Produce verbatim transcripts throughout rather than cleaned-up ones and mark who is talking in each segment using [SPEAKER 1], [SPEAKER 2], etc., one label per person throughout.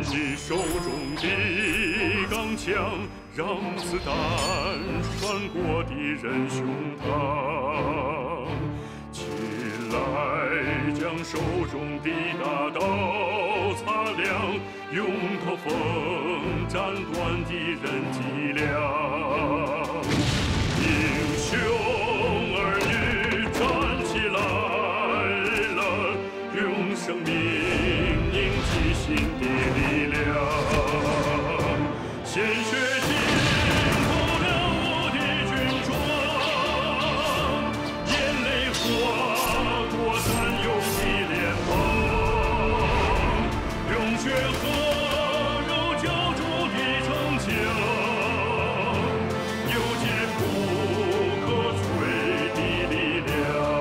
[SPEAKER 1] 你手中的钢枪，让子弹穿过敌人胸膛。起来，将手中的大刀擦亮，用头锋斩断敌人脊梁。英雄儿女站起来了，用生命凝聚新的力量，鲜血浸透了我的军装，眼泪划过残有的脸庞，用血和肉浇筑的城墙，有坚不可摧的力量。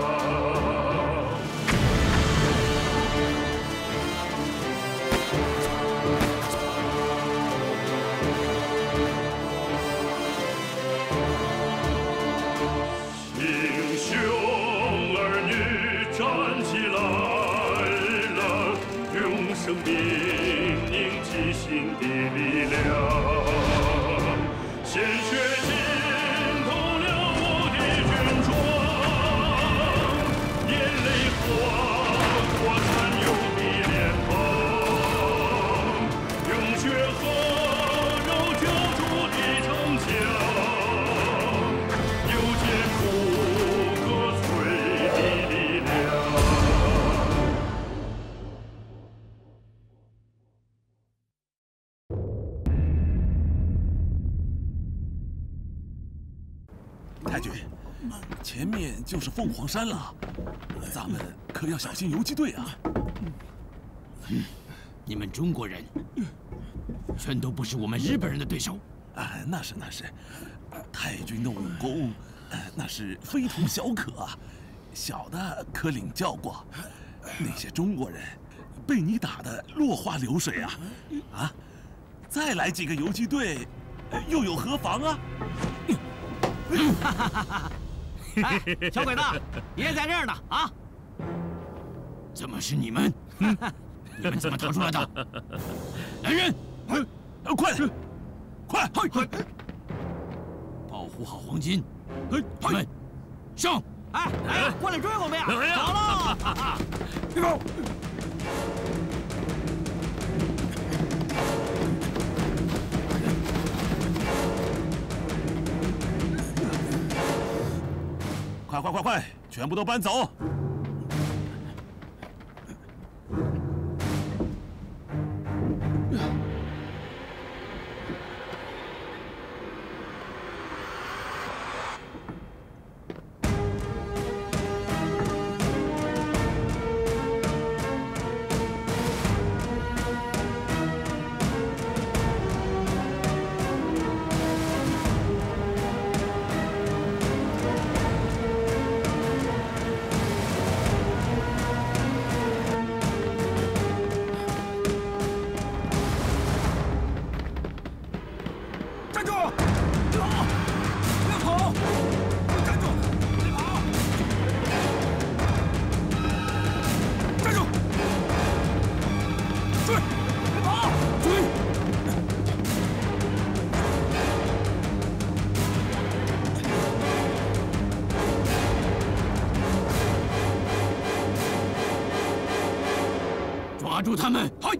[SPEAKER 1] 英雄儿女站起来了，用生命凝聚新的力量，鲜血浸透了我的军装，眼泪划过残有的脸庞，用血和肉浇筑的城墙，有坚不可摧的力量。
[SPEAKER 2] 太君，前面就是凤凰山了，咱们可要小心游击队啊！
[SPEAKER 3] 你们中国人全都不是我们日本人的对手。
[SPEAKER 2] 啊，那是那是，太君的武功，呃，那是非同小可啊，小的可领教过。那些中国人被你打得落花流水啊！啊，再来几个游击队，又有何妨啊？
[SPEAKER 3] 哈哈哈哈！哎，小鬼子，别在这儿呢啊！怎么是你们？你们怎么逃出来的？来人，
[SPEAKER 2] 快点，快！
[SPEAKER 3] 保护好黄金！你们上！哎哎，过来追我们呀！走了！别跑！
[SPEAKER 2] 快快快快，全部都搬走！
[SPEAKER 3] 抓住他们！嗨！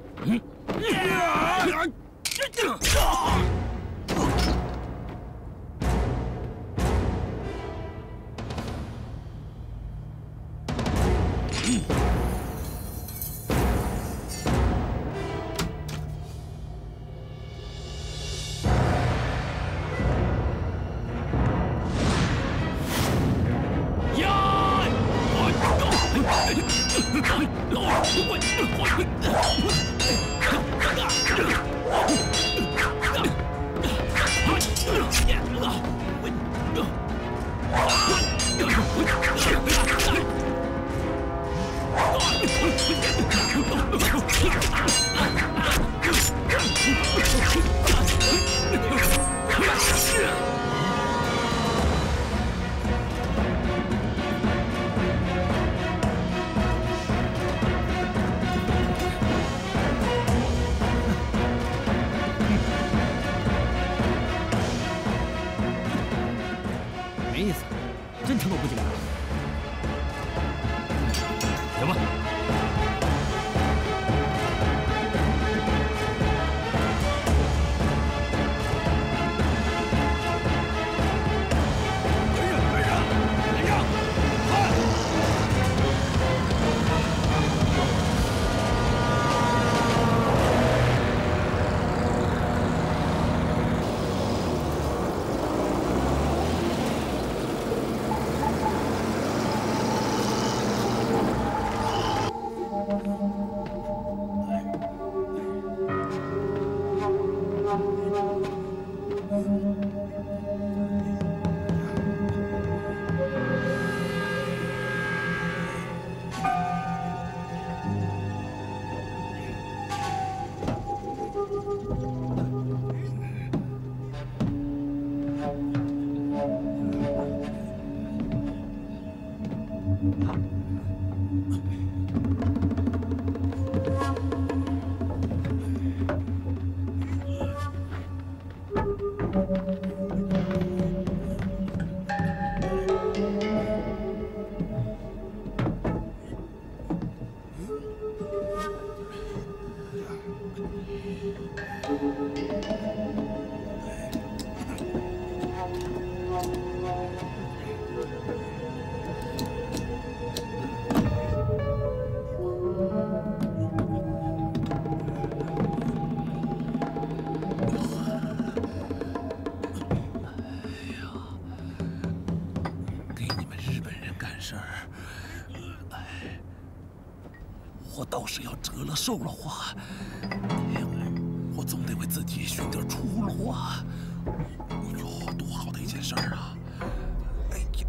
[SPEAKER 2] 我倒是要折了寿了话，我总得为自己寻点出路啊！哎呦，多好的一件事儿啊！哎呀！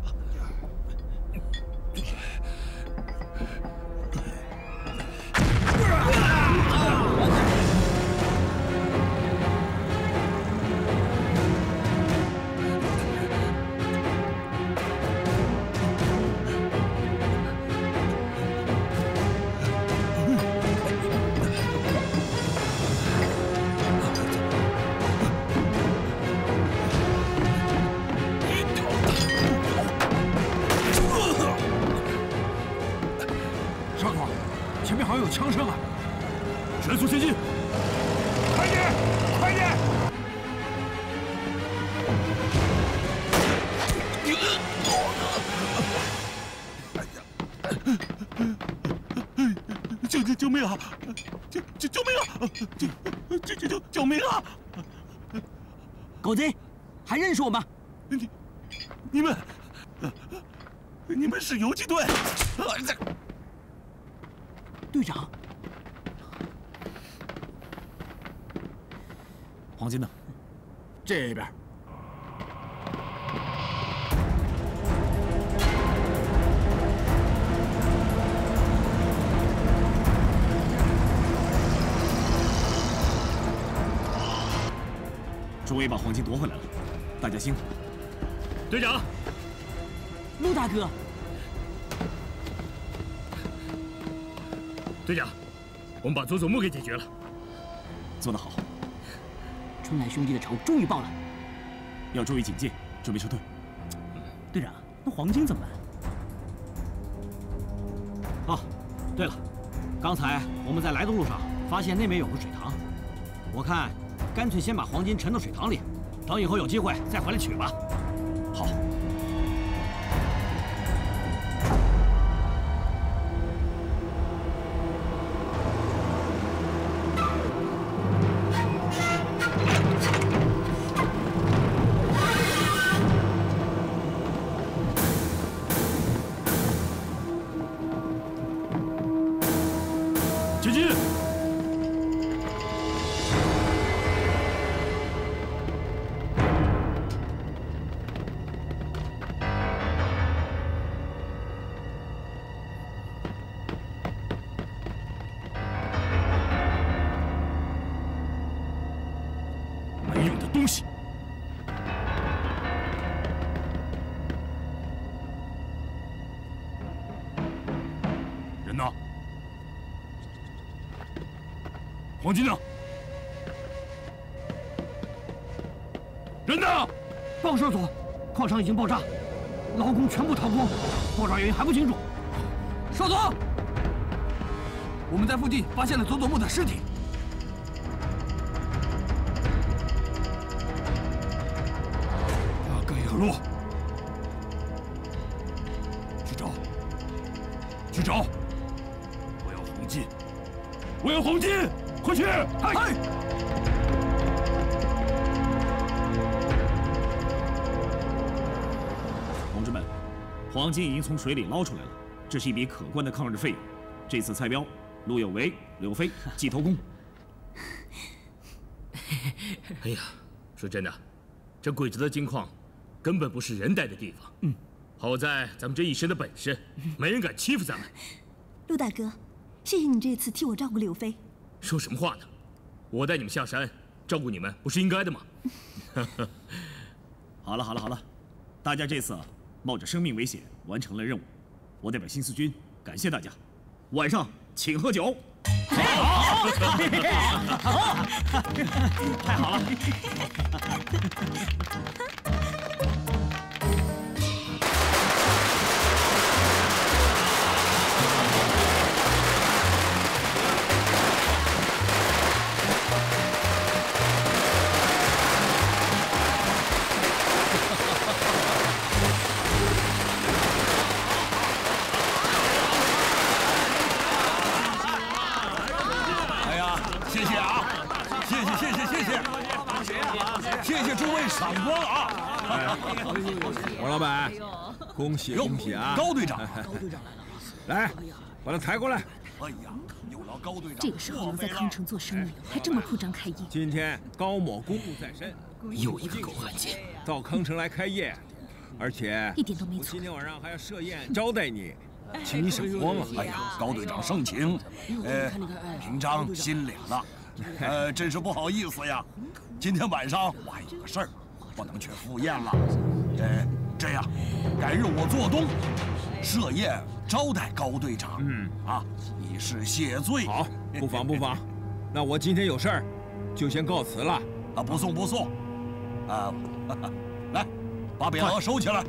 [SPEAKER 4] 有枪声啊！
[SPEAKER 1] 全速前进！
[SPEAKER 4] 快点，快点！
[SPEAKER 2] 救救救命啊！救救救命啊！救救救救救命啊！
[SPEAKER 3] 狗贼，还认识我吗？
[SPEAKER 2] 你你们你们是游击队？
[SPEAKER 3] 队长，
[SPEAKER 4] 黄金呢？这边。
[SPEAKER 5] 诸位把黄金夺回来了，大家辛苦了。
[SPEAKER 1] 队长，
[SPEAKER 3] 陆大哥。
[SPEAKER 1] 队长，我们把佐佐木给解决了，
[SPEAKER 5] 做得好。
[SPEAKER 3] 春兰兄弟的仇终于报了，
[SPEAKER 5] 要注意警戒，准备撤退。
[SPEAKER 3] 队长，那黄金怎么办？哦，对了，刚才我们在来的路上发现那边有个水塘，我看干脆先把黄金沉到水塘里，等以后有机会再回来取吧。
[SPEAKER 5] 好。
[SPEAKER 1] 前进！没用的东西！人呢？ 黄金呢？人呢？
[SPEAKER 3] 报社所，矿场已经爆炸，劳工全部逃光，爆炸原因还不清楚。少佐，
[SPEAKER 4] 我们在附近发现了佐佐木的尸体。大概要落，去找，去找！我要黄金，我要黄金！ 快去！嗨！
[SPEAKER 5] 同志们，黄金已经从水里捞出来了，这是一笔可观的抗日费用。这次蔡彪、陆有为、刘飞记头功。
[SPEAKER 6] 哎呀，说真的，这鬼子的金矿根本不是人待的地方。嗯，好在咱们这一身的本事，没人敢欺负咱们。
[SPEAKER 7] 陆大哥，谢谢你这次替我照顾柳飞。
[SPEAKER 6] 说什么话呢？我带你们下山，照顾你们不是应该的吗？
[SPEAKER 5] 好了好了好了，大家这次冒着生命危险完成了任务，我代表新四军感谢大家。晚上请喝酒。好，太好了。
[SPEAKER 2] 谢谢诸位赏光啊！
[SPEAKER 8] 王老板，恭喜恭喜啊！
[SPEAKER 2] 高队长，
[SPEAKER 8] 高队长来了，来，把他抬过来。
[SPEAKER 2] 哎呀，有劳高队长。
[SPEAKER 7] 这个时候能在康城做生意，还这么铺张开业。
[SPEAKER 8] 今天高某公务在身，
[SPEAKER 6] 又一个狗汉奸
[SPEAKER 8] 到康城来开业，而且
[SPEAKER 7] 一点都没错。
[SPEAKER 8] 今天晚上还要设宴招待你，请你赏光啊！
[SPEAKER 2] 哎呀，高队长盛情，呃，平章心领了。呃，真是不好意思呀。今天晚上我还有个事儿，不能去赴宴了。呃，这样，改日我做东，设宴招待高队长。嗯，啊，以示谢罪。
[SPEAKER 8] 好，不妨不妨。那我今天有事儿，就先告辞了。
[SPEAKER 2] 啊，不送不送。啊，来，把匾额收起来，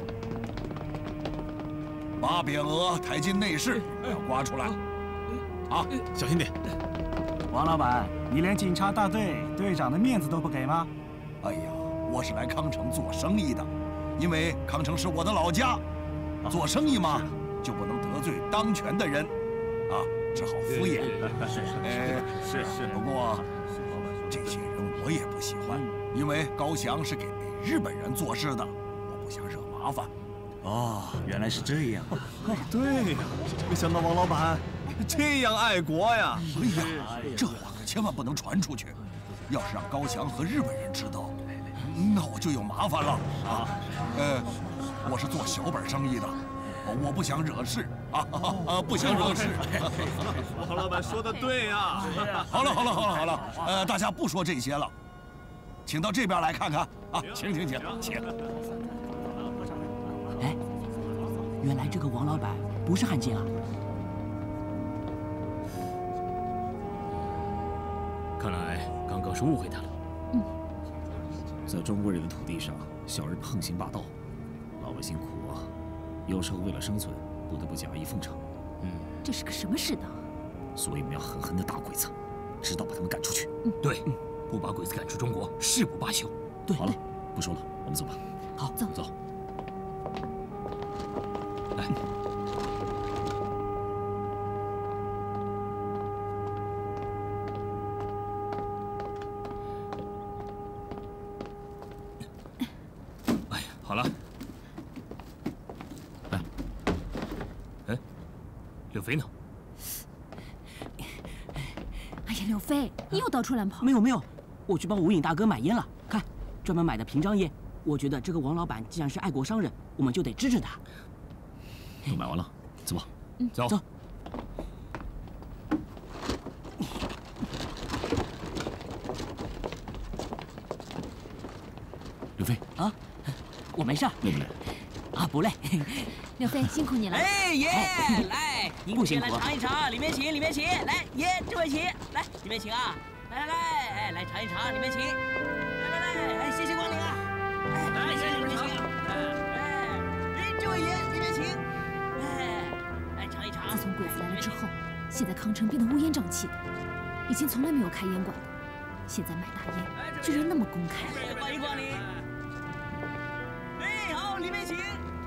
[SPEAKER 2] 把匾额抬进内室，不要刮出来。啊，
[SPEAKER 5] 小心点。
[SPEAKER 9] 王老板，你连警察大队队长的面子都不给吗？
[SPEAKER 2] 哎呀，我是来康城做生意的，因为康城是我的老家，做生意嘛，就不能得罪当权的人，啊，只好敷衍。哎，
[SPEAKER 5] 是是。
[SPEAKER 2] 不过这些人我也不喜欢，因为高翔是给日本人做事的，我不想惹麻烦。
[SPEAKER 9] 哦，原来是这样。
[SPEAKER 10] 对呀，没想到王老板这样爱国呀！
[SPEAKER 2] 哎呀，这话可千万不能传出去，要是让高翔和日本人知道，那我就有麻烦了啊！呃，我是做小本生意的，我不想惹事啊啊！不想惹事。
[SPEAKER 10] 王老板说的对呀！
[SPEAKER 2] 好了好了好了好了，呃，大家不说这些了，请到这边来看看啊！请请请请。
[SPEAKER 3] 哎，原来这个王老板不是汉奸啊！
[SPEAKER 6] 看来刚刚是误会他了。
[SPEAKER 7] 嗯，
[SPEAKER 5] 在中国人的土地上，小人横行霸道，老百姓苦啊，有时候为了生存，不得不假意奉承。
[SPEAKER 7] 嗯，这是个什么世道？
[SPEAKER 5] 所以我们要狠狠地打鬼子，直到把他们赶出去。
[SPEAKER 6] 嗯，对，不把鬼子赶出中国，誓不罢休。
[SPEAKER 5] 对，好了，不说了，我们走吧。
[SPEAKER 7] 好，走
[SPEAKER 5] 走。
[SPEAKER 6] 来。哎呀，好了。来。哎，柳飞呢？
[SPEAKER 7] 哎呀，柳飞，你又到处乱跑。
[SPEAKER 3] 没有没有，我去帮吴颖大哥买烟了。看，专门买的平章烟。我觉得这个王老板既然是爱国商人，我们就得支持他。
[SPEAKER 5] 都买完了，走吧。
[SPEAKER 7] 嗯，
[SPEAKER 6] 走。
[SPEAKER 3] 走。
[SPEAKER 5] 柳飞
[SPEAKER 3] 啊，我没事。
[SPEAKER 5] 累不累？
[SPEAKER 3] 啊，不累。
[SPEAKER 7] 柳飞，辛苦你了。
[SPEAKER 3] 哎耶，
[SPEAKER 11] 来，您
[SPEAKER 3] 不辛苦。
[SPEAKER 11] 来尝一尝，里面请，里面请。来，耶，这位请，来，里面请啊。来来来，哎，来尝一尝，里面请。来来来，哎，谢谢光临啊。哎，来，谢谢里面请。哎，这位爷，里面请。哎，来尝一尝。
[SPEAKER 7] 自从鬼子来了之后，现在康城变得乌烟瘴气的，以前从来没有开烟馆的，现在卖大烟居然那么公开。
[SPEAKER 11] 欢迎光临。哎，好，里面请。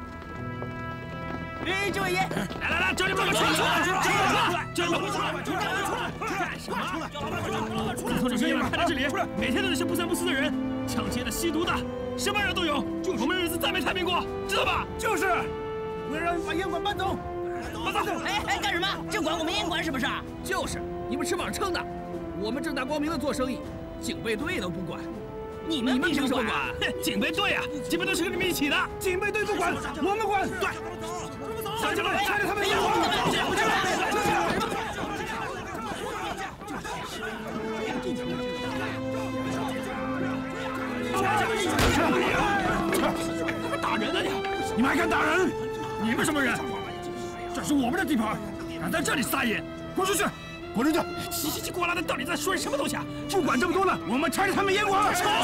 [SPEAKER 11] 哎，这位爷，
[SPEAKER 6] 来来来，叫你们出来出来出来出来，叫你们出来出来出来！
[SPEAKER 11] 干什么？叫老板出来出来出来！
[SPEAKER 6] 自从这些人看到这里，每天都有些不三不四的人，抢劫的、吸毒的，什么人都有。我们日子再没太平过，知道吧？
[SPEAKER 10] 就是，我要让你把烟馆搬走。
[SPEAKER 11] 搬走！哎哎，干什么？就管我们烟馆是不是？
[SPEAKER 12] 就是，你们吃饱撑的，我们正大光明的做生意，警备队都不管。
[SPEAKER 11] 你们凭什么管？
[SPEAKER 5] 警备队啊，警备队是跟你们一起的。
[SPEAKER 9] 警备队不管，我们管。对，
[SPEAKER 5] 上去了，
[SPEAKER 9] 拆了他们烟火。
[SPEAKER 5] 打人啊你！你们还敢打人？你们什么人？这是我们的地盘，敢在这里撒野，滚出去！滚出去！叽叽叽呱啦的，到底在说什么东西啊？不管这么多了，我们拆了他们烟火！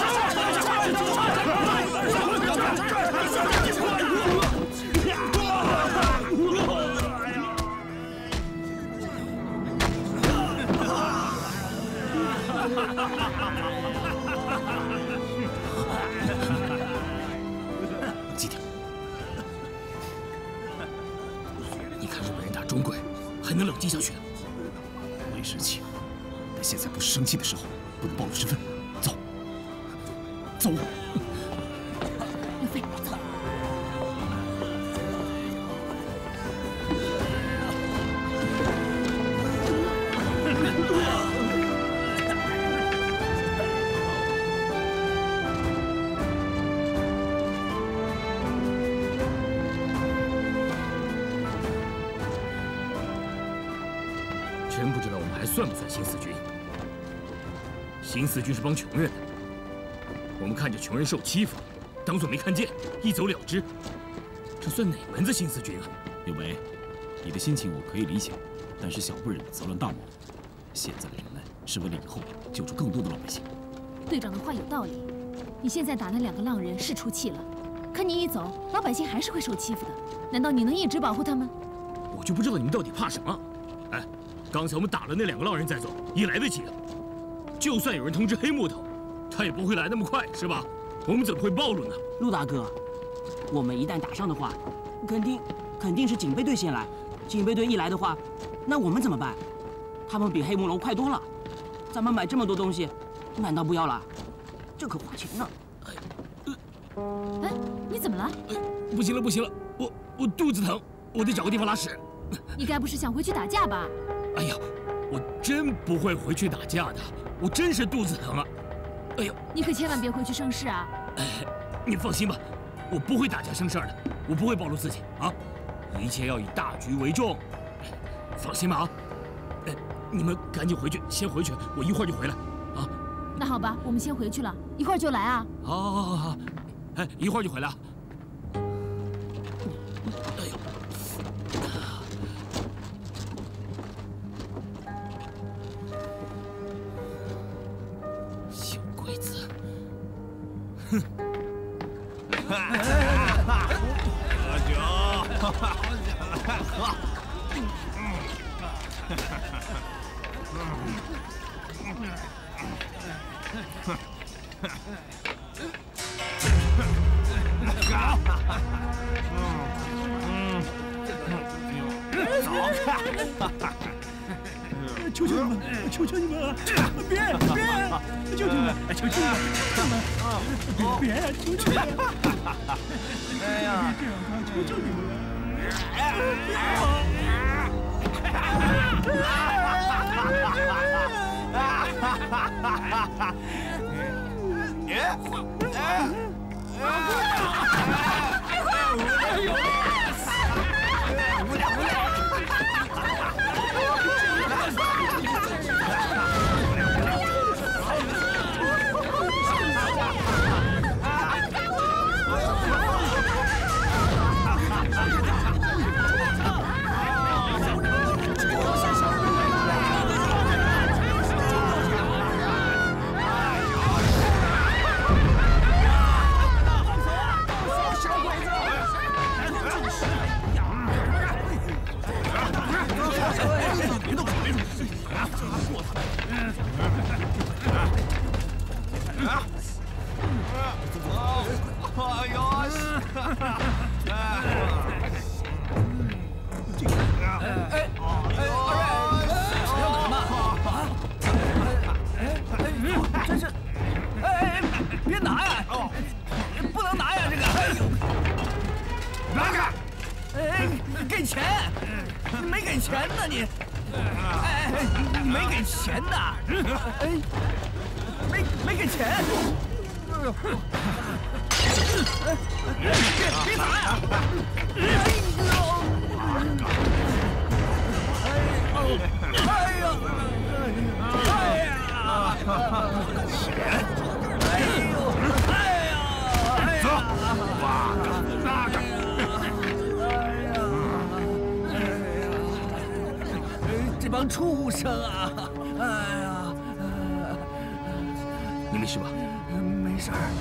[SPEAKER 6] 记点。你看日本人打中鬼，还能冷静下去？
[SPEAKER 5] 没生气，但现在不是生气的时候，不能暴露身份。走，走。
[SPEAKER 7] 刘飞，走。
[SPEAKER 6] 真不知道我们还算不算新四军？新四军是帮穷人的，我们看着穷人受欺负，当作没看见，一走了之，这算哪门子新四军啊？
[SPEAKER 5] 刘维，你的心情我可以理解，但是小不忍则乱大谋。现在的人们是为了以后救助更多的老百姓。
[SPEAKER 7] 队长的话有道理，你现在打那两个浪人是出气了，可你一走，老百姓还是会受欺负的。难道你能一直保护他们？
[SPEAKER 6] 我就不知道你们到底怕什么。哎，刚才我们打了那两个浪人再走，也来得及。就算有人通知黑木头，他也不会来那么快，是吧？我们怎么会暴露呢？
[SPEAKER 11] 陆大哥，我们一旦打上的话，肯定肯定是警备队先来。警备队一来的话，那我们怎么办？他们比黑木龙快多了。咱们买这么多东西，难道不要了？这可花钱呢。
[SPEAKER 7] 哎，你怎么了？
[SPEAKER 6] 不行了，不行了，我我肚子疼，我得找个地方拉屎。
[SPEAKER 7] 你该不是想回去打架吧？
[SPEAKER 6] 哎呀，我真不会回去打架的，我真是肚子疼啊！哎呦，
[SPEAKER 7] 你可千万别回去生事啊！
[SPEAKER 6] 哎，你放心吧，我不会打架生事的，我不会暴露自己啊！一切要以大局为重，放心吧啊！哎，你们赶紧回去，先回去，我一会儿就回来啊！
[SPEAKER 7] 那好吧，我们先回去了，一会儿就来啊！
[SPEAKER 6] 好，好，好，好，哎，一会儿就回来啊！哎呦！小鬼子！哼！
[SPEAKER 10] 喝酒，喝。
[SPEAKER 9] 求求你们，求求你们，别别！求求你们，求求你们，别别！求求你们！哎呀，别这样啊！求求你们了！
[SPEAKER 5] 呦！
[SPEAKER 3] 别别打呀！
[SPEAKER 5] 哎呀！哎呀！
[SPEAKER 3] 钱！
[SPEAKER 5] 哎呦！哎呀！
[SPEAKER 3] 走，八个，八个！
[SPEAKER 5] 哎呀！这帮畜生啊！哎呀！
[SPEAKER 6] 你没事吧？
[SPEAKER 5] 没事儿。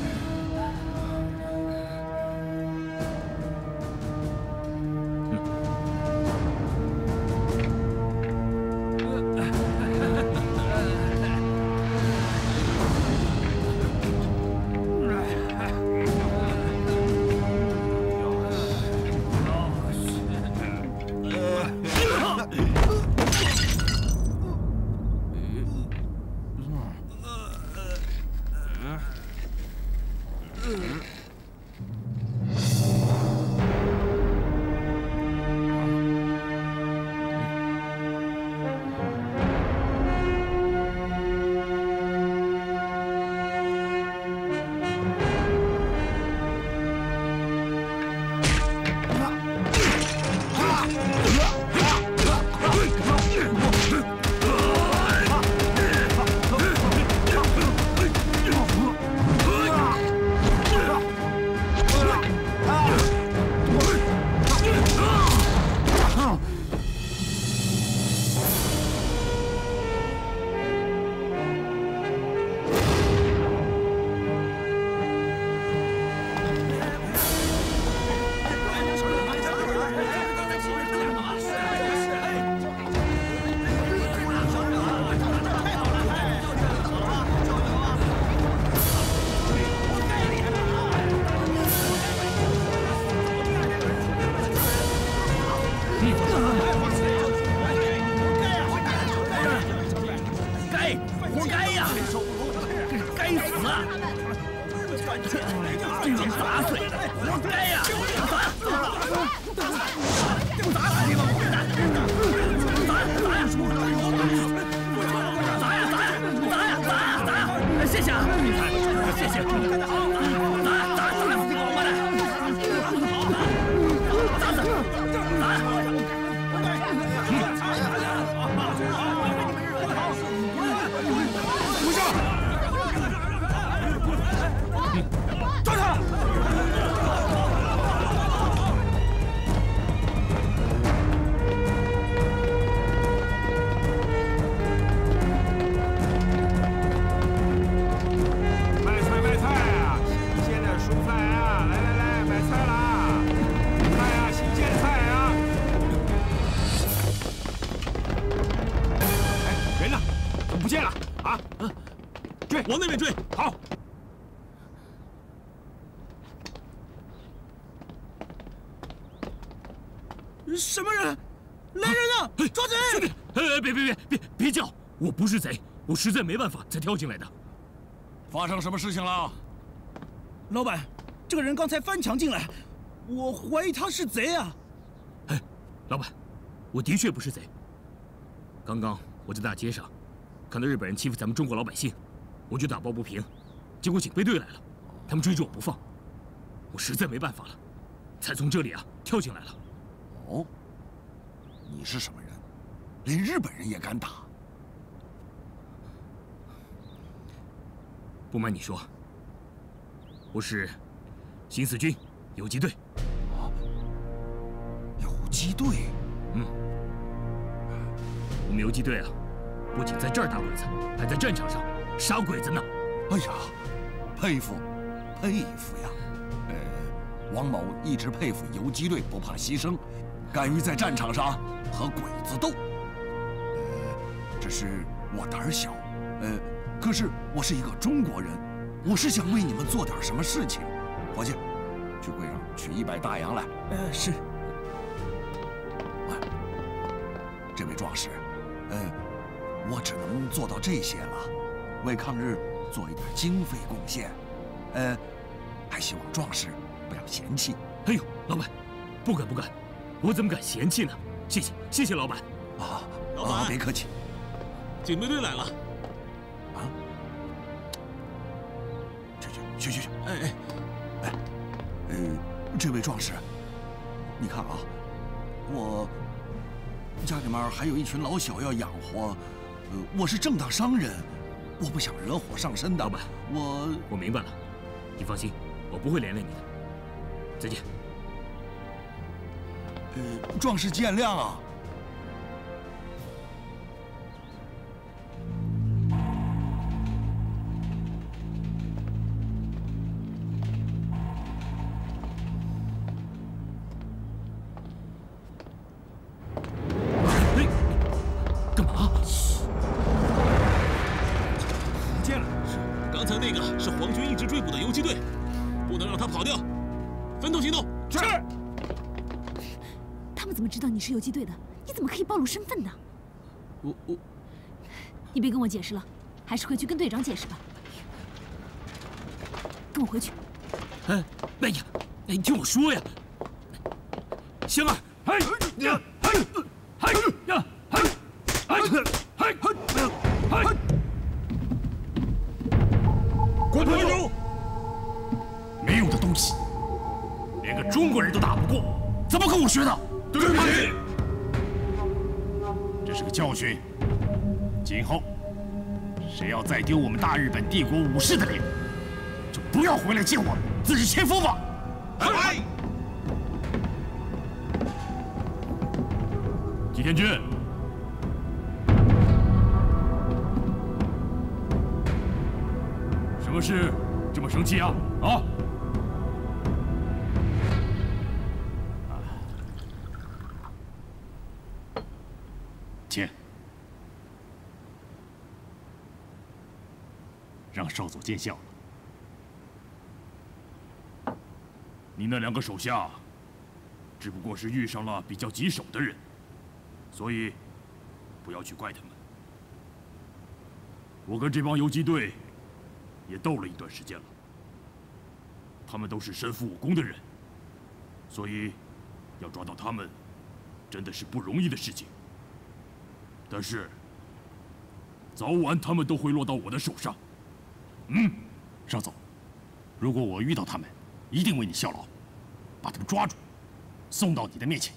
[SPEAKER 6] 往那边追！好。
[SPEAKER 5] 什么人？来人啊！抓贼！
[SPEAKER 6] 兄弟，哎，别别别别别叫！我不是贼，我实在没办法才跳进来的。
[SPEAKER 8] 发生什么事情了？
[SPEAKER 5] 老板，这个人刚才翻墙进来，我怀疑他是贼啊！
[SPEAKER 6] 哎，老板，我的确不是贼。刚刚我在大街上看到日本人欺负咱们中国老百姓。 我就打抱不平，结果警备队来了，他们追着我不放，我实在没办法了，才从这里啊跳进来了。
[SPEAKER 8] 哦，你是什么人？连日本人也敢打？
[SPEAKER 6] 不瞒你说，我是新四军游击队。
[SPEAKER 8] 啊，游击队？
[SPEAKER 6] 嗯，我们游击队啊，不仅在这儿打鬼子，还在战场上。 杀鬼子呢！
[SPEAKER 8] 哎呀，佩服，佩服呀！呃，王某一直佩服游击队不怕牺牲，敢于在战场上和鬼子斗。呃，只是我胆小，呃，可是我是一个中国人，我是想为你们做点什么事情。伙计，去柜上取一百大洋来。
[SPEAKER 5] 呃，是。
[SPEAKER 8] 啊，这位壮士，呃，我只能做到这些了。 为抗日做一点经费贡献，呃，还希望壮士不要嫌弃。
[SPEAKER 6] 哎呦，老板，不敢不敢，我怎么敢嫌弃呢？谢谢谢谢老板。
[SPEAKER 8] 啊，
[SPEAKER 2] 老板，
[SPEAKER 8] 别客气。
[SPEAKER 2] 警备队来了。
[SPEAKER 8] 啊？去去去去去！哎哎哎，呃，这位壮士，你看啊，我家里面还有一群老小要养活，呃，我是正当商人，我不想惹火上身的。老板，我
[SPEAKER 6] 我明白了，你放心，我不会连累你的。再见。
[SPEAKER 8] 呃，壮士见谅啊。
[SPEAKER 7] 你是游击队的，你怎么可以暴露身份呢？
[SPEAKER 6] 我我，
[SPEAKER 7] 你别跟我解释了，还是回去跟队长解释吧。跟我回去。
[SPEAKER 6] 哎，哎呀，哎，你听我说呀，香儿，哎呀，哎，哎呀，哎，哎，哎，哎，
[SPEAKER 5] 关团长，没用的东西，连个中国人都打不过，怎么跟我学的？ 对不起，这是个教训。今后谁要再丢我们大日本帝国武士的脸，就不要回来见我，自己切腹吧。来，
[SPEAKER 4] 吉田君，什么事这么生气啊？啊！
[SPEAKER 5] 请，让少佐见笑了。
[SPEAKER 4] 你那两个手下，只不过是遇上了比较棘手的人，所以不要去怪他们。我跟这帮游击队也斗了一段时间了，他们都是身负武功的人，所以要抓到他们，真的是不容易的事情。 但是，早晚他们都会落到我的手上。
[SPEAKER 5] 嗯，少佐，如果我遇到他们，一定为你效劳，把他们抓住，送到你的面前。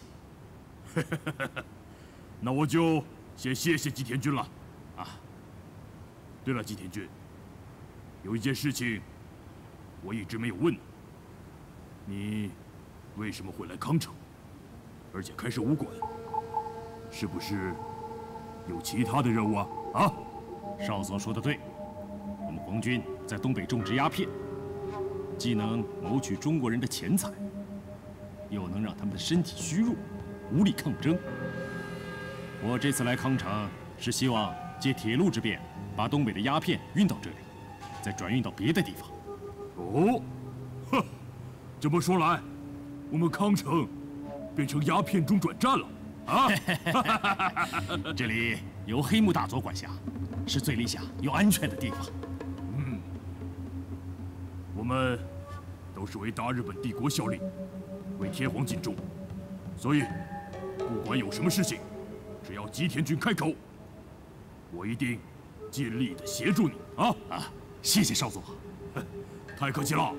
[SPEAKER 4] 那我就先谢谢吉田君了。啊，对了，吉田君，有一件事情我一直没有问你，你为什么会来康城，而且开设武馆？是不是？ 有其他的任务啊！啊，
[SPEAKER 5] 少佐说的对，我们皇军在东北种植鸦片，既能谋取中国人的钱财，又能让他们的身体虚弱，无力抗争。我这次来康城，是希望借铁路之便，把东北的鸦片运到这里，再转运到别的地方。
[SPEAKER 4] 哦，哼，这么说来，我们康城变成鸦片中转站了。 啊！
[SPEAKER 5] 这里由黑木大佐管辖，是最理想又安全的地方。
[SPEAKER 4] 嗯，我们都是为大日本帝国效力，为天皇尽忠，所以不管有什么事情，只要吉田君开口，我一定尽力的协助你。啊
[SPEAKER 5] 啊！谢谢少佐，
[SPEAKER 4] 太客气了。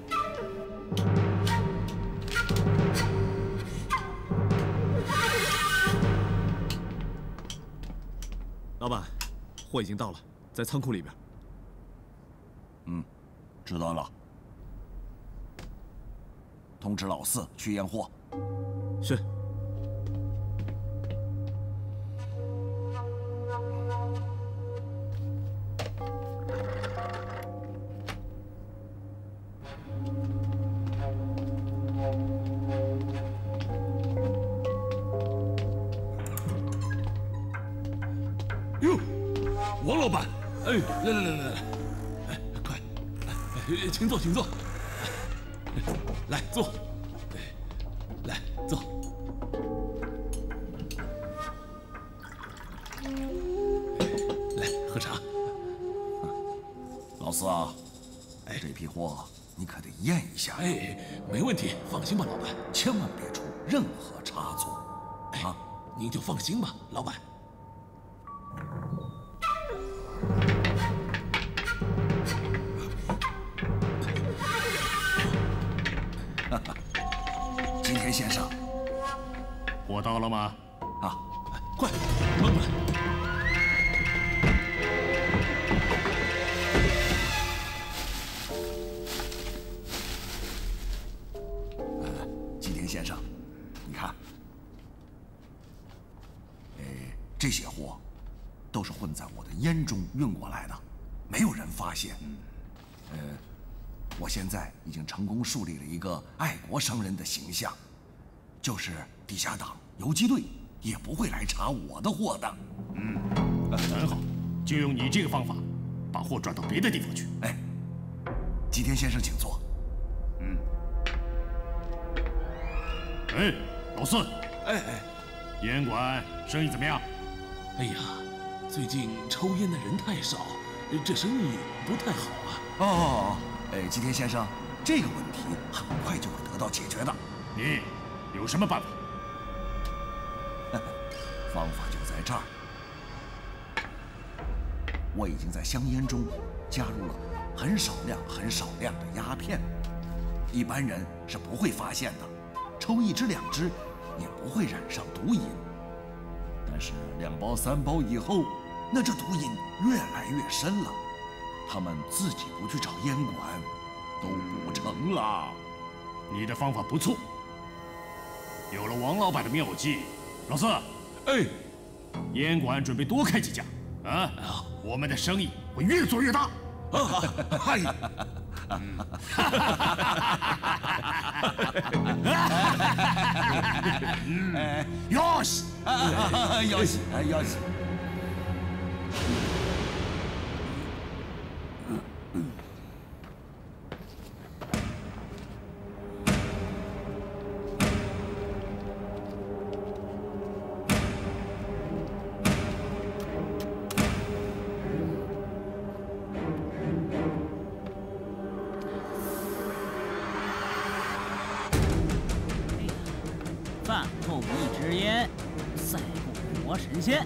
[SPEAKER 10] 老板，货已经到了，在仓库里边。
[SPEAKER 8] 嗯，知道了。通知老四去验货。
[SPEAKER 10] 是。
[SPEAKER 2] 哟，王老板，哎，来来来来来，哎，快，哎，请坐，请坐，来坐，来坐。来喝茶。
[SPEAKER 8] 老四啊，哎，这批货你可得验一下。
[SPEAKER 2] 哎，没问题，放心吧，老板，
[SPEAKER 8] 千万别出任何差错。啊，
[SPEAKER 2] 您就放心吧，老板。
[SPEAKER 8] 吉田先生，
[SPEAKER 4] 货到了吗？
[SPEAKER 8] 啊，
[SPEAKER 2] 快搬过来。
[SPEAKER 8] 吉田先生，你看，哎，这些货都是混在我的烟中运过来的，没有人发现。呃，我现在已经成功树立了一个爱国商人的形象，就是地下党、游击队也不会来查我的货的。
[SPEAKER 4] 嗯，很好，就用你这个方法，把货转到别的地方去。
[SPEAKER 8] 哎，吉田先生，请坐。
[SPEAKER 4] 嗯。哎，老四。
[SPEAKER 2] 哎哎，
[SPEAKER 4] 烟馆生意怎么样？
[SPEAKER 2] 哎呀，最近抽烟的人太少，这生意不太好啊。
[SPEAKER 8] 哦，哎，吉田先生，这个问题很快就会得到解决的。
[SPEAKER 4] 你有什么办法？
[SPEAKER 8] 方法就在这儿。我已经在香烟中加入了很少量、很少量的鸦片，一般人是不会发现的，抽一支两支也不会染上毒瘾。但是两包三包以后，那这毒瘾越来越深了，他们自己不去找烟馆都不成了。
[SPEAKER 4] 你的方法不错，有了王老板的妙计，老四，
[SPEAKER 2] 哎，
[SPEAKER 4] 烟馆准备多开几家啊，我们的生意会越做越大。
[SPEAKER 2] 啊，嗨。
[SPEAKER 8] 嗯，よし，よし，よし。
[SPEAKER 11] 饭后一支烟，赛过魔神仙。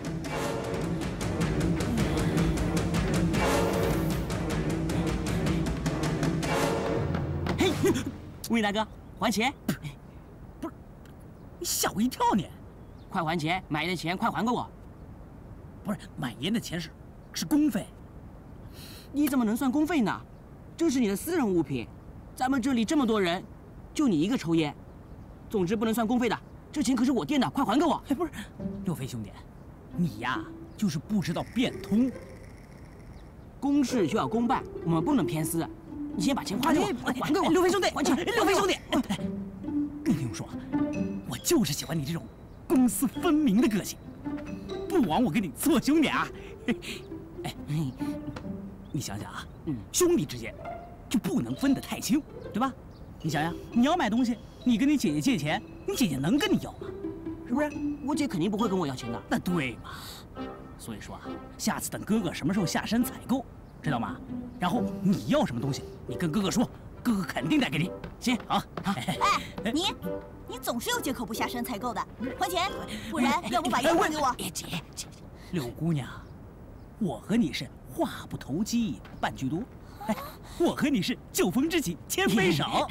[SPEAKER 11] 嘿，吴宇大哥，还钱！
[SPEAKER 3] 不是，你吓我一跳你！
[SPEAKER 11] 快还钱！买烟的钱快还给我！
[SPEAKER 3] 不是，买烟的钱是是公费。
[SPEAKER 11] 你怎么能算公费呢？这是你的私人物品，咱们这里这么多人，就你一个抽烟，总之不能算公费的。这钱可是我垫的，快还给我！
[SPEAKER 3] 哎，不是，六飞兄弟，你呀就是不知道变通。
[SPEAKER 11] 公事就要公办，我们不能偏私。你先把钱还给我，还给我！
[SPEAKER 3] 六飞兄弟，
[SPEAKER 11] 还钱！
[SPEAKER 3] 六飞兄弟，你听我说，我就是喜欢你这种公私分明的个性，不枉我跟你做兄弟啊！哎，你想想啊，嗯，兄弟之间就不能分得太清，对吧？你想想，你要买东西，你跟你姐姐借钱，你姐姐能跟你要吗？是不是？
[SPEAKER 11] 我姐肯定不会跟我要钱的。
[SPEAKER 3] 那对嘛？所以说啊，下次等哥哥什么时候下山采购，知道吗？然后你要什么东西，你跟哥哥说，哥哥肯定带给你。行，好。
[SPEAKER 12] 哎，你，你总是有借口不下山采购的，还钱，不然要不把烟还给我。
[SPEAKER 3] 姐姐，柳姑娘，我和你是话不投机半句多。哎，我和你是酒逢知己千杯少。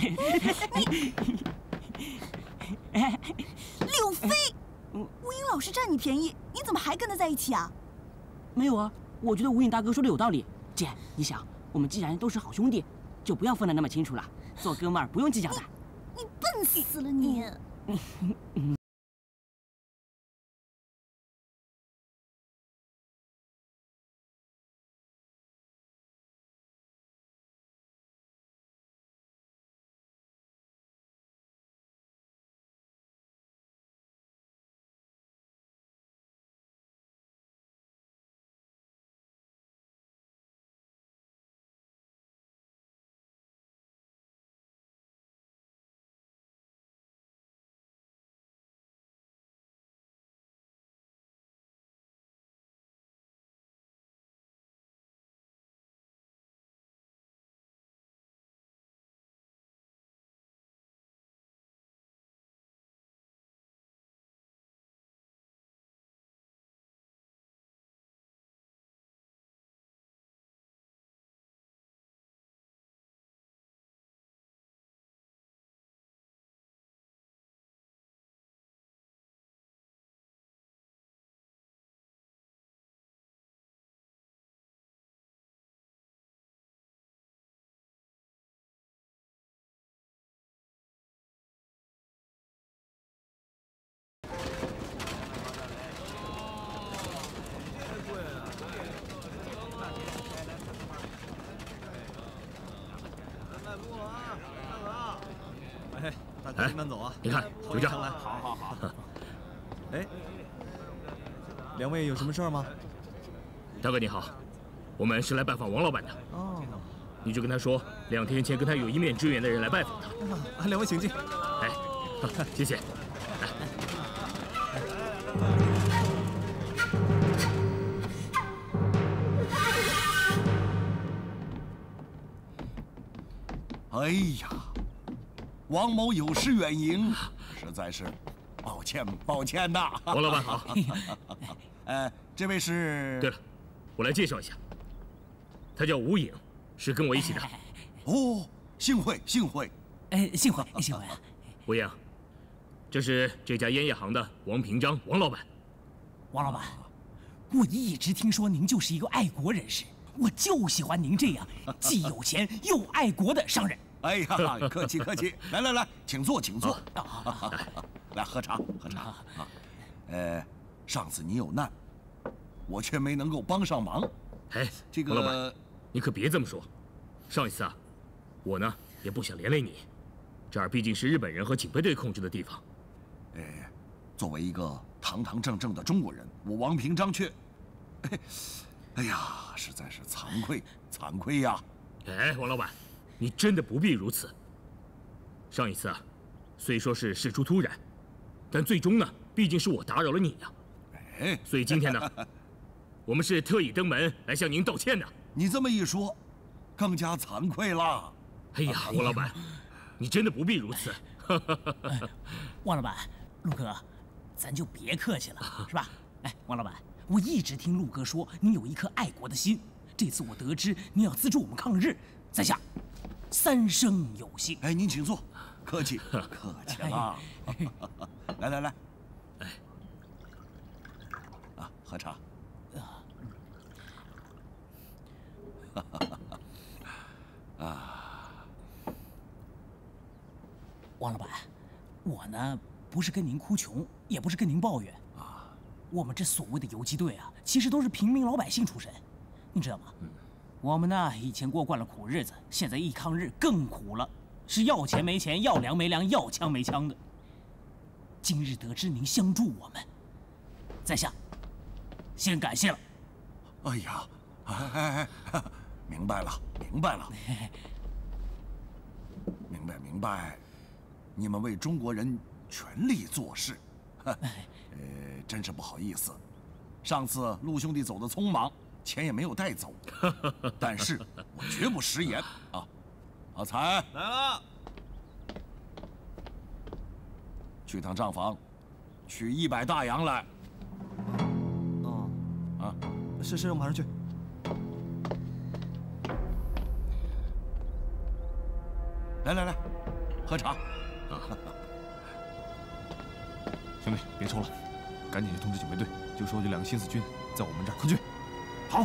[SPEAKER 12] 柳飞，吴影老是占你便宜，你怎么还跟他在一起啊？
[SPEAKER 11] 没有啊，我觉得吴影大哥说的有道理。姐，你想，我们既然都是好兄弟，就不要分得那么清楚了。做哥们儿不用计较的。
[SPEAKER 12] 你笨死了你！
[SPEAKER 10] 哎，大哥您慢走啊！
[SPEAKER 6] 你看，就这样。
[SPEAKER 10] 好好好。哎，两位有什么事儿吗？
[SPEAKER 6] 大哥你好，我们是来拜访王老板的。
[SPEAKER 10] 哦。
[SPEAKER 6] 你就跟他说，两天前跟他有一面之缘的人来拜访他。
[SPEAKER 10] 啊，两位请进。
[SPEAKER 6] 哎，谢谢。来。
[SPEAKER 8] 哎呀，王某有失远迎，实在是抱歉抱歉呐。
[SPEAKER 6] 王老板好。
[SPEAKER 8] 呃，这位是……
[SPEAKER 6] 对了，我来介绍一下，他叫吴影，是跟我一起的。
[SPEAKER 8] 哦，幸会幸会。
[SPEAKER 11] 哎，幸会幸会。
[SPEAKER 6] 吴影，这是这家烟叶行的王平章，王老板。
[SPEAKER 11] 王老板，我一直听说您就是一个爱国人士，我就喜欢您这样既有钱又爱国的商人。
[SPEAKER 8] 哎呀，客气客气，来来来，请坐请坐。来喝茶喝茶啊。呃，上次你有难，我却没能够帮上忙。
[SPEAKER 6] 哎，
[SPEAKER 8] 这个
[SPEAKER 6] 王老板，你可别这么说。上一次啊，我呢也不想连累你，这儿毕竟是日本人和警备队控制的地方。
[SPEAKER 8] 哎，作为一个堂堂正正的中国人，我王平章却……哎，哎呀，实在是惭愧惭愧呀！
[SPEAKER 6] 哎，王老板，你真的不必如此。上一次啊，虽说是事出突然，但最终呢，毕竟是我打扰了你呀。
[SPEAKER 8] 哎，
[SPEAKER 6] 所以今天呢，我们是特意登门来向您道歉的。
[SPEAKER 8] 你这么一说，更加惭愧了。
[SPEAKER 6] 哎呀，王老板，你真的不必如此。
[SPEAKER 11] 王老板，陆哥，咱就别客气了，是吧？哎，王老板，我一直听陆哥说您有一颗爱国的心。这次我得知您要资助我们抗日，在下三生有幸。
[SPEAKER 8] 哎，您请坐，客气客气了。来来来，哎，啊，喝茶。啊，
[SPEAKER 11] 王老板，我呢不是跟您哭穷，也不是跟您抱怨啊。我们这所谓的游击队啊，其实都是平民老百姓出身，你知道吗？嗯，我们呢以前过惯了苦日子，现在一抗日更苦了，是要钱没钱，要粮没粮，要枪没枪的。今日得知您相助我们，在下先感谢了。
[SPEAKER 8] 哎呀，哎哎哎，明白了，明白了，明白明白，你们为中国人全力做事，呃，真是不好意思，上次陆兄弟走得匆忙，钱也没有带走，但是我绝不食言啊。阿才
[SPEAKER 10] 来了，
[SPEAKER 8] 去趟账房，取一百大洋来。
[SPEAKER 10] 哦，
[SPEAKER 8] 啊，
[SPEAKER 10] 是是，我马上去。
[SPEAKER 8] 来来来，喝茶。
[SPEAKER 10] 啊，兄弟，别抽了，赶紧去通知警备队，就说有两个新四军在我们这儿，快去！
[SPEAKER 11] 好。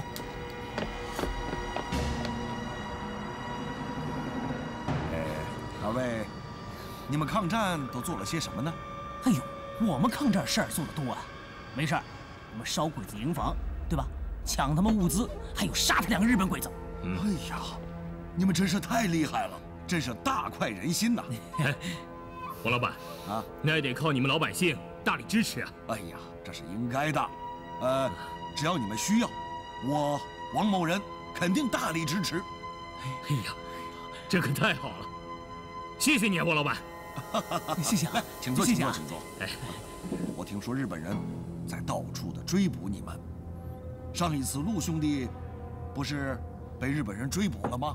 [SPEAKER 8] 二位，你们抗战都做了些什么呢？
[SPEAKER 11] 哎呦，我们抗战事儿做得多啊！没事儿，我们烧鬼子营房，对吧？抢他们物资，还有杀他两个日本鬼子。
[SPEAKER 8] 嗯、哎呀，你们真是太厉害了，真是大快人心呐！
[SPEAKER 6] 王老板啊，那也得靠你们老百姓大力支持啊！
[SPEAKER 8] 哎呀，这是应该的。呃，只要你们需要，我王某人肯定大力支持。
[SPEAKER 6] 哎呀，这可太好了！谢谢你啊，王老板。
[SPEAKER 11] 谢谢啊，
[SPEAKER 8] 请坐，请坐，请坐。哎，我听说日本人在到处的追捕你们。上一次陆兄弟不是被日本人追捕了吗？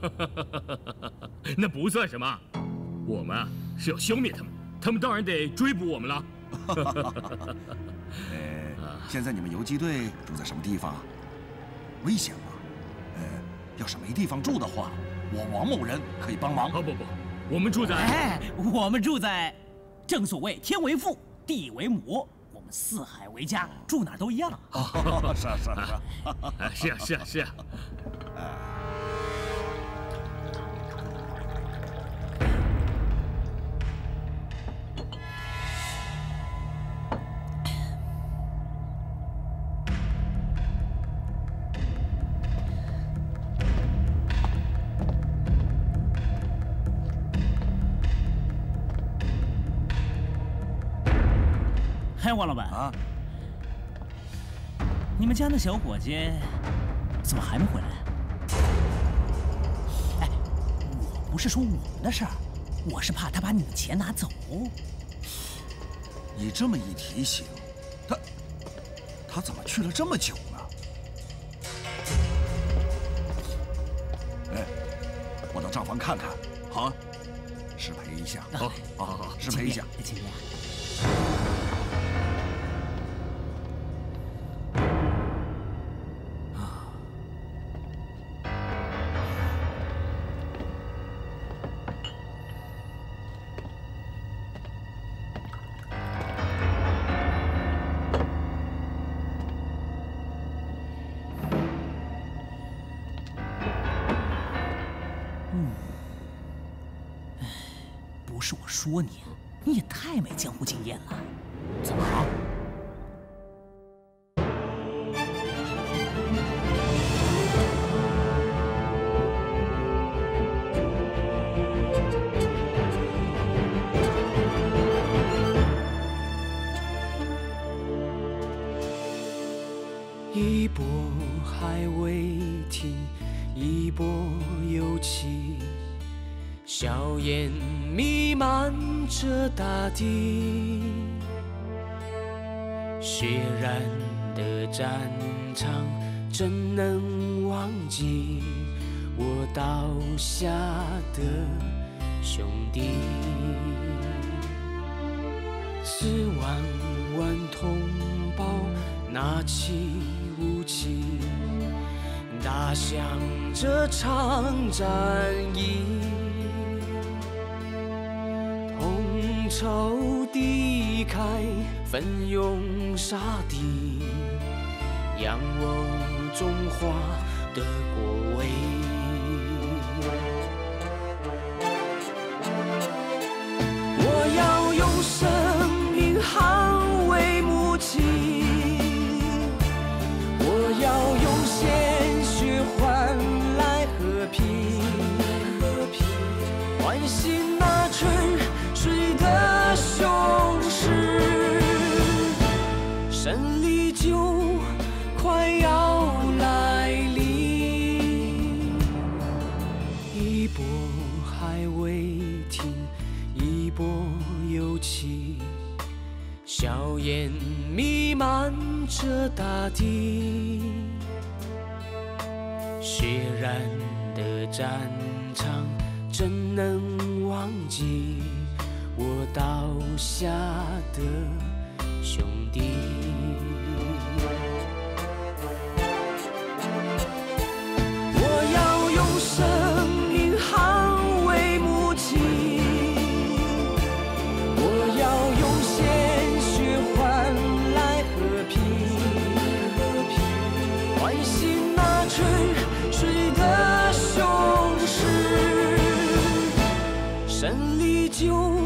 [SPEAKER 6] 那不算什么，我们啊是要消灭他们，他们当然得追捕我们了。
[SPEAKER 8] 呃，现在你们游击队住在什么地方啊？危险吗？呃，要是没地方住的话，我王某人可以帮忙。
[SPEAKER 6] 哦不不。我们住在，
[SPEAKER 11] 哎，我们住在，正所谓天为父，地为母，我们四海为家，住哪儿都一样。
[SPEAKER 8] 哦，是啊是啊
[SPEAKER 6] 是啊，是啊是啊是啊。
[SPEAKER 11] 嗨，王老板啊，你们家那小伙计怎么还没回来？哎，我不是说我们的事儿，我是怕他把你的钱拿走。
[SPEAKER 8] 你这么一提醒，他他怎么去了这么久呢？哎，我到账房看看。好啊，失陪一下。
[SPEAKER 6] 好，好，好，好，
[SPEAKER 8] 失陪一下。
[SPEAKER 11] 请便。 不是我说你，你也太没江湖经验了。怎么？
[SPEAKER 13] 一波还未停，一波又起。 硝烟弥漫着大地，血染的战场怎能忘记我倒下的兄弟？四万万同胞拿起武器，打响这场战役。 仇敌开，奋勇杀敌，扬我中华的国威。我要用生命捍卫母亲，我要用鲜血换来和平，唤醒那沉睡的雄狮，胜利就快要来临。一波还未停，一波又起，硝烟弥漫着大地，血染的战场怎能忘记？ 我倒下的兄弟，我要用生命捍卫母亲，我要用鲜血换来和平，唤醒那沉睡的雄狮，胜利就。